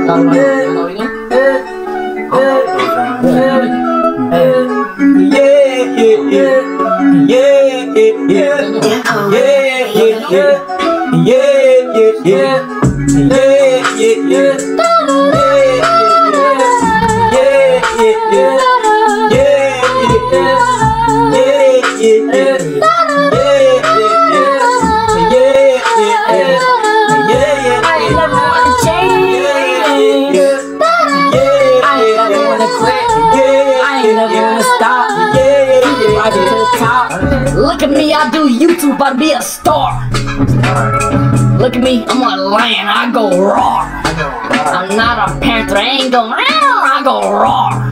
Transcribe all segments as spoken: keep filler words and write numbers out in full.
Look at me, I do YouTube, about to be a star. Look at me, I'm a lion, I go roar. I'm not a panther, I ain't go roar, I go roar.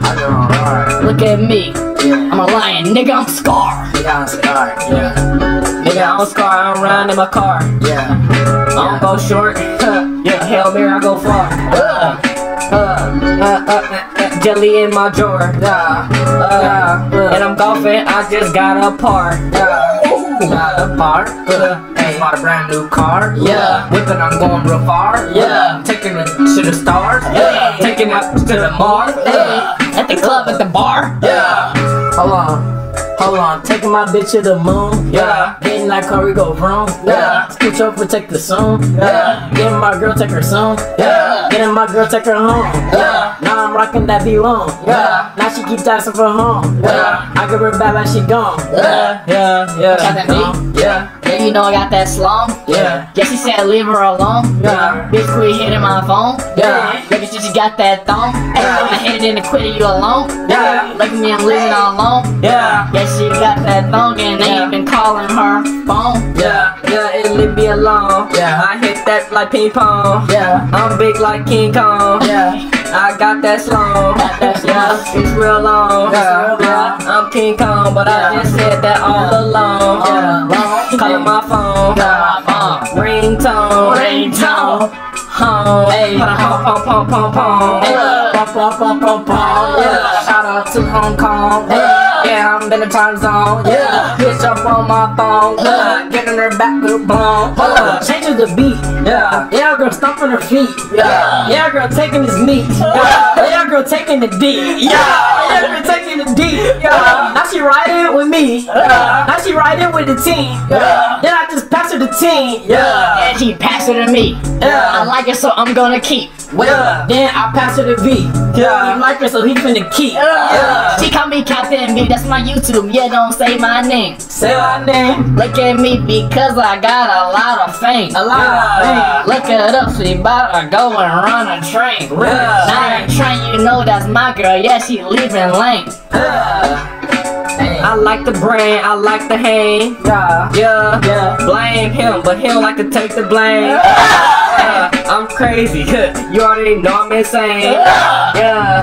Look at me, I'm a lion, nigga, I'm Scar. Nigga, I'm Scar, yeah. Nigga, I'm Scar, I'm riding in my car. Yeah. I don't go short, yeah, Hail Mary, I go far. Uh, uh, uh, uh, uh. Jelly in my drawer, yeah, uh, uh, and I'm golfing, I just got a par, yeah, got a par, uh, hey, bought a brand new car, yeah, whipping, I'm going real far, yeah, taking it to the stars, yeah, taking it to the Mars, yeah, at the club, at the bar, yeah, hold on. Hold on, taking my bitch to the moon. Yeah, getting like Curry go wrong. Yeah, scooch up, protect the zone. Yeah, getting my girl, take her soon. Yeah, getting my girl, take her home. Yeah, now I'm rocking that B-Long. Yeah, now she keeps asking for home. Yeah, I give her back like she gone. Yeah, yeah, yeah. Got that beat? Yeah, yeah, you know I got that slum. Yeah, guess she said leave her alone. Yeah, bitch quit hitting my phone. Yeah, look at you, she got that thong. Yeah, I'ma hit it in the quit you alone. Yeah, look at me, I'm living all alone. Yeah. She got that thong and they ain't been calling her phone. Yeah, yeah, it leave me alone. Yeah, I hit that like ping pong. Yeah, I'm big like King Kong. Yeah, I got that slow. Yeah, it's real long. Yeah, yeah, I'm King Kong, but yeah. I just said that all alone. Yeah, calling my phone. Yeah, uh, ringtone, ringtone. Home, hey, pum pum pum pum pum, pum pum pum pum pum. Yeah, shout out to Hong Kong. Yeah, I'm in the time zone. Yeah, bitch up on my phone. Yeah, getting her back to blown. Uh, changing the beat. Yeah, yeah, girl stomping her feet. Yeah, yeah, girl taking this meat. Yeah, yeah, girl taking the D. Yeah, yeah, girl taking the D. Yeah, now she riding with me. Yeah, now she riding with the team. Yeah, then I just pass her the team. Yeah, and she passed it to me. Yeah, I like it, so I'm gonna keep. Well, yeah. Then I pass her the V. Yeah, he like her, so he finna keep. Yeah, she call me Captain B. That's my YouTube. Yeah, don't say my name. Say my name. Look at me because I got a lot of fame. A lot yeah. of fame. Look it up, she bout to go and run a train. Yeah. Now a train, you know that's my girl. Yeah, she leaving lane. Yeah. I like the brand, I like the hang. Yeah, yeah, yeah. Blame him, but he don't like to take the blame. Yeah. I'm crazy, you already know I'm insane. Yeah.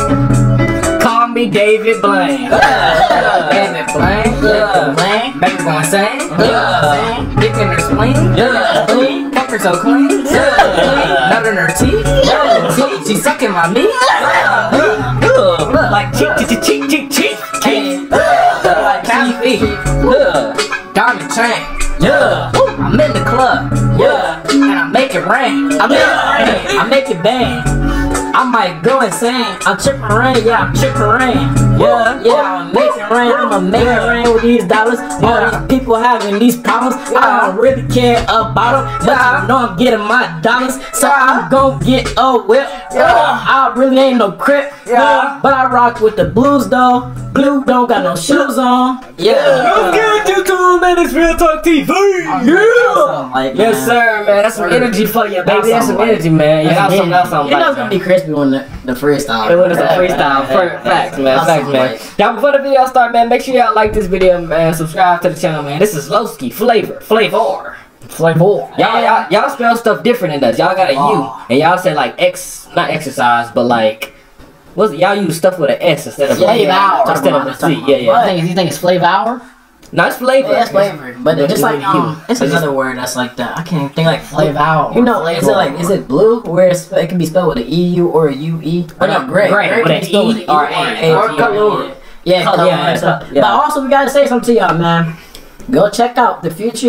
Call me David Blaine. Yeah. David Blaine. Yeah. Blaine. Baby going insane. Yeah. Dick in her spleen. Yeah. Clean. Fuck her so clean. Yeah. Nut in her teeth. Yeah. She sucking my meat. Yeah. Look like cheek, cheek, cheek, cheek, cheek. Like Cappy. Yeah. Diamond chain. Yeah. I'm in the club. Yeah. And I make it rain. I make it rain. I make it bang. I might go insane. I'm tripping rain, yeah, I'm tripping rain. Yeah, yeah, I'm making rain. I'ma make it rain with these dollars. All these people having these problems. I don't really care about them, but I know I'm getting my dollars, so I'm gon' get a whip. I really ain't no crip, yeah, but I rock with the blues though. Blue don't got no shoes on. Yeah. What's good, YouTube, man? It's Real Talk T V. Yeah. Like, yes, sir, man. That's some energy for you, baby. That's some energy, man. You got something else on. You know it's gonna be crispy when the, the freestyle. It was a freestyle. Facts, man. Facts, man. Y'all, before the video start, man, make sure y'all like this video, man. Subscribe to the channel, man. This is Lowski Flavor. Flavor. Flavor. Y'all, y'all, y'all spell stuff different than us. Y'all got a oh. U, and y'all say like X, not exercise, but like. What's y'all use stuff with an S instead of flavor hour instead of a C? Yeah, yeah. I think you think it's flavor hour? No, it's flavor. Yeah, it's flavor. But it's just like um, it's another word that's like that. I can't think like flavor hour. You know, is it like is it blue where it's, it can be spelled with an E U or a U E? Or no, gray. Gray with an E or A or color. Yeah, color. Yeah. But also we gotta say something to y'all, man. Go check out the Future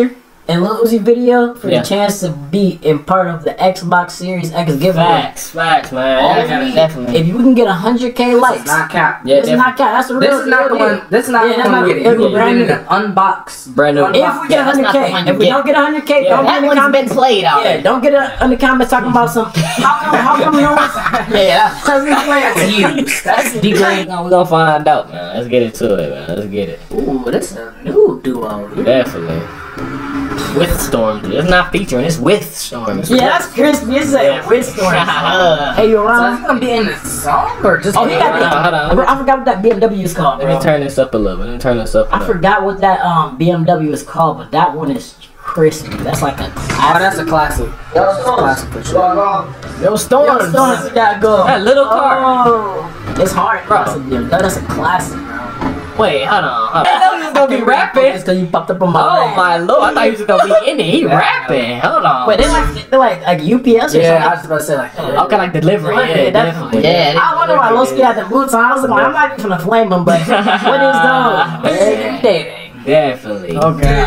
and Lil Uzi video for Yeah. the chance to be in part of the Xbox Series X giveaway. Facts, facts, man. All Yeah, we gotta need- definitely. If we can get one hundred K likes, It's not cap. Yeah, this is not count. That's the real. This is not the real one. deal. This is not Yeah, the that's one. not- Get it. it'll be You brand get new. it unbox. Brand new. If we get Yeah, one that's hundred not the K, one if you we get. don't get one hundred K, Yeah, don't that get in the one's comments. been played out. Yeah, don't get it in the comments talking about some. How come? How come no one's? Yeah, Because we play it. that's degrade. No, we gonna find out, man. Let's get into it, man. Let's get it. Ooh, this is a new duo. Definitely. With Stormzy. It's not featuring. It's with Stormzy. Yeah, that's crispy. It's Yeah. a with story. Uh, Hey, you So around? it's gonna be in the song or just? Oh, he got Hold on, hold on. Bro, I forgot what that B M W is called, Let me bro. turn this up a little bit. Let me turn this up. a I little. forgot what that um B M W is called, but that one is crispy. That's like a Oh, that's a classic. That's a classic for sure. Yo, Stormzy. Stormzy gotta go. That little car. Oh, it's hard, bro. Bro. That's a, B M W. That's a classic, bro. Wait, hold on. Hold on. I know he was gonna be rapping. It's because you popped up on my. Oh leg. my lord! I thought he was gonna be in it. He rapping. Hold on. Wait, they like they like like U P S or Yeah, I something. was about to say like. Okay, like delivery. Yeah, Yeah, definitely. definitely. Yeah. I wonder why Lowski had the boots on. I was like, I'm not even gonna flame him, but what is those? Hey, dating. Definitely. Okay.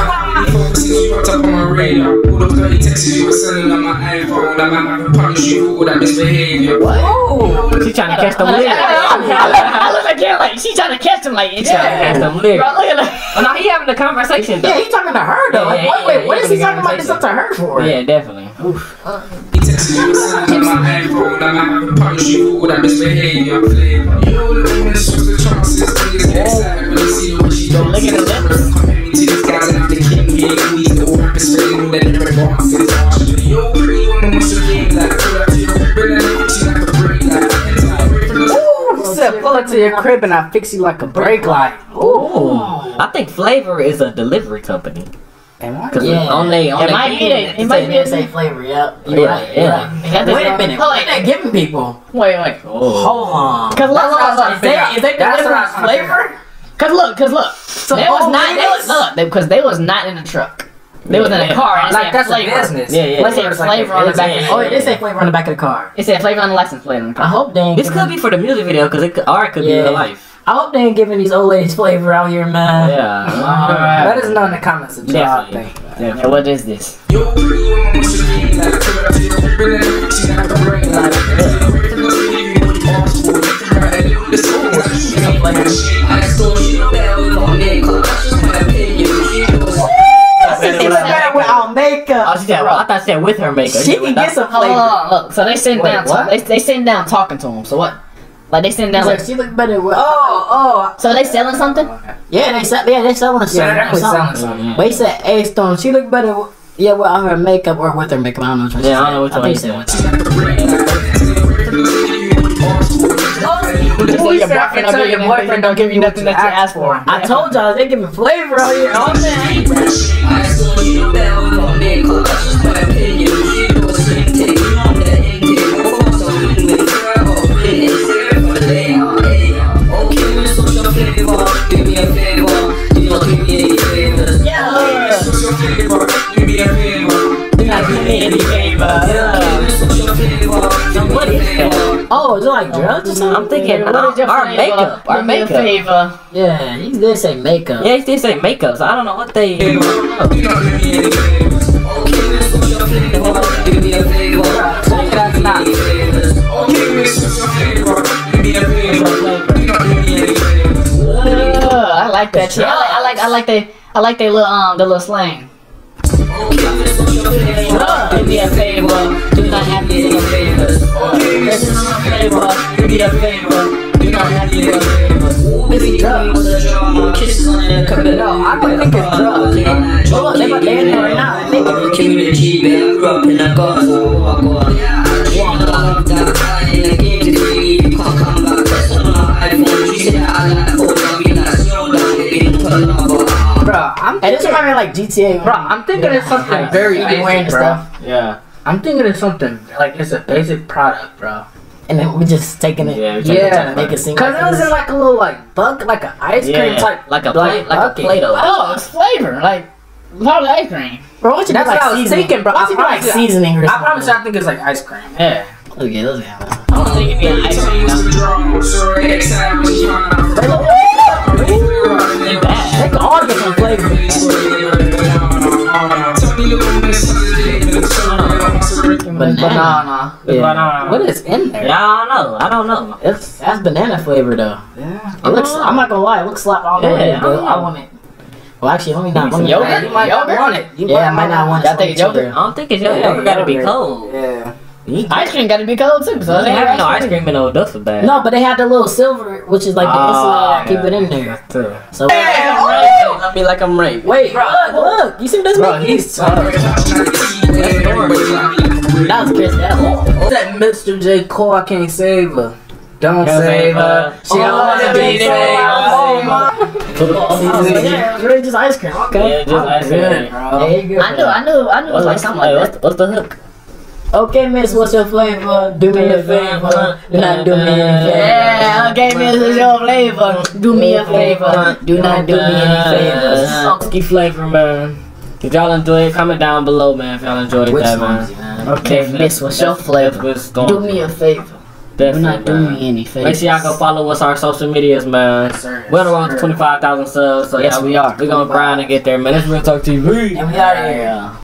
Top on my radar. Who those dirty texts you were sending on my iPhone? I might have to punish you for that misbehavior. Oh. She trying to catch them lyrics. I look like yeah, like she trying to catch them like she trying to catch them lyrics. Bro, look at that. Oh no, he having a conversation though. Yeah, he talking to her though. Like, Yeah, wait, yeah, wait, yeah, what he is he having talking a about this up to her for? Yeah, definitely. Oof. He texted you were sending on my iPhone. I might have to punish you for that misbehavior. You know the women's supposed to chances. Niggas get excited when they see what she does. Look at the lips. Compare me to these guys and I'm the king. Yeah, we the old rappers feeling that they're bosses. Yo, pretty woman wants to be like, pull up to your bring that up, she like a break like. Ooh, said pull up to your crib and I fix you like a brake light. Ooh. I think Flavor is a delivery company. Am I? Cause Yeah. on they on It they might be it It might be the same flavor, yeah. You're Yeah, right, yeah. you're right. Wait a minute, what are they giving people? Wait, wait. Oh. Hold on. Cause look, look, look. Is they, is they That's delivering what I was trying to flavor? Cause look, cause look. So they was all not. They was ladies- look because they was not in the truck. They was in Yeah. a car. And it Like said that's a flavor. business. Yeah, yeah. Flavor They said is like flavor a on the back. business. Oh, yeah, they say flavor on the back of the car. It said flavor on the license plate on the car. I hope they ain't This giving- could be for the music video because it could, or it could be Yeah. real life. I hope they ain't giving these old ladies flavor out here, man. Yeah. Let us know in the comments if y'all Definitely. think. Definitely. What is this? Yo, pretty woman wants to be like, pull up to your bring that up, she like a break like. I stole you bell on me, cause that's just my opinion. It's better without makeup. Oh, she said. Well, I thought she said with her makeup. She can get some Hold flavor. on, look. So they sitting Wait, down. what? They they sitting down talking to him. So what? Like they sitting down. Like, Like, she look better with. Oh, oh. so they selling something? Yeah, they sell. Yeah, they selling something. Yeah, they're definitely selling something. something. But he said, "Hey, Stone, she look better. With, yeah, without her makeup or with her makeup. I don't know what Yeah, I don't know which I one think he he said. said. Your boyfriend, Tell your boyfriend don't give you nothing that you ask for. I told y'all they giving flavor out here. Oh man. I stole you bell on me, cause that's just my opinion. You know what's in take, you know that ain't take. Of course I'm in with her, or in it, say for the day, okay, we're social flavor, give me a favor, you know, give me any favors. Yeah. Social flavor, give me a favor. Do not do me any favor. Okay, we're social flavor, give me a favor. Oh, is it like drugs or something? I'm thinking What is your our flavor? makeup. Our Give me a makeup. favor. Yeah, he did say makeup. Yeah, he did say makeup. So I don't know what they. You know, give me any favors. Okay, we're social flavor, give me a favor. That's not. Okay, we're social flavor, give me a favor. You know, give me any favors. Uh, I like that shit. I like, I like, I like they, I like they little um, the little slang. Okay, we're social flavor, Do me a favor, do not have to do a favor. okay, we're social flavor, Do me a favor, do not have to do a favor. Is it drugs? Kisses on your cup. No, I don't think it's drugs. Oh, look, they about to end it right now. They making Community, man, grew up in a gospel. Walk on. Walk on. Die in the game today. You can't come back. That's on my iPhone. She said I like oh, love you, not slow down. Baby, put it on. Bro, I'm Hey, this thinking, reminds me of like G T A. bro, I'm thinking it's something very Wearing basic, bro. stuff. Yeah. I'm thinking it's something like it's a basic product, bro. And then we just taking it. Yeah, we taking it Yeah, to make it seem Cause like it was in like a little like bug, like an ice cream Yeah, type, like a plate, like a bucket. Play-Doh. Oh, it's flavor. Like, probably ice cream. Bro, what you That's put, like what I was seasoning? thinking, bro. What I you put, like promise you- seasoning or I something? promise you, I think it's like ice cream. Yeah. Look at those guys. I was thinking it'd be ice cream. They can all get some flavor. But banana. It's Yeah. banana. What is in there? Yeah, I don't know. I don't know. It's that's banana flavor though. Yeah. It looks. I'm not gonna lie. It looks slap all over Yeah, it, I but don't I know. want it. Well, actually, let me not. Let some me yogurt? not. You might not want it. You Yeah, I might might not want it. Y'all think it's yogurt? I Sugar. don't think it's yogurt. Yeah, Yogurt gotta be yogurt. cold. Yeah. Ice cream gotta be cold too. So They they have no ice cream in no dust bag. No, but they had the little silver, which is like the Ah, insulator. Keep it in yeah. there. So I feel like I'm raped. wait, look, look. You see what this Bro, man he's is? tough. That was Chris Evans. That Mister J. Cole, I can't save her. Don't Can't save save her. her. She don't wanna be saved. Football season. Yeah, it's really just ice cream. Okay. Yeah, just ice cream. Good, bro. There you go. I knew, I knew, I knew it was like something like what's, that. the, what's the hook? Okay, miss, what's your flavor? Do me a favor. Do not do me any favor. Yeah, okay, miss, it's your flavor. Do me a favor. Do not do me any favors. Funky flavor, man. If y'all enjoy it, comment down below, man. If y'all enjoyed it, Which that, ones, man. man? Okay, miss, what's your flavor? Good storm. Do me a favor. Do Definitely, not do man. me any favors. Make sure y'all go follow us on our social medias, man. Sir, We're on the road to sir. twenty-five thousand subs, so Yes, yeah, we are. We're gonna grind and get there, man. It's Real Talk T V. And we out of here. Yeah.